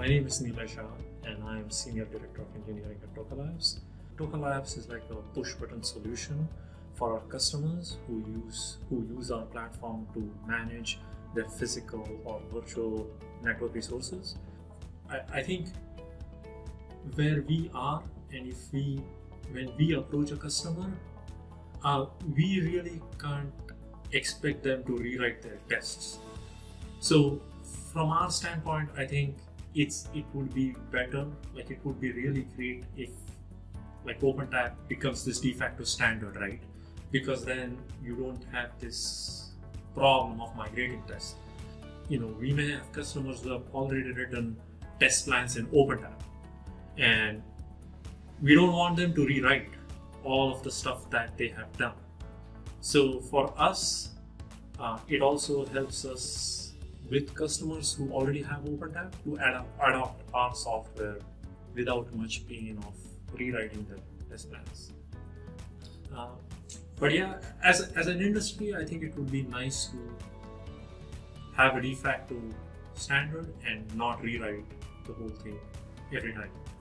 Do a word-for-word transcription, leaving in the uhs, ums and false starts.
My name is Neelay Shah and I am Senior Director of Engineering at Tokalabs. Tokalabs is like a push button solution for our customers who use, who use our platform to manage their physical or virtual network resources. I, I think where we are, and if we, when we approach a customer, uh, we really can't expect them to rewrite their tests. So from our standpoint, I think it's it would be better, like it would be really great if like OpenTAP becomes this de facto standard, right? Because then you don't have this problem of migrating tests. You know, we may have customers who have already written test plans in OpenTAP, and we don't want them to rewrite all of the stuff that they have done. So for us, uh, it also helps us with customers who already have OpenTAP to adopt, adopt our software without much pain of rewriting the test plans. Uh, but yeah, as, as an industry, I think it would be nice to have a de facto standard and not rewrite the whole thing every time.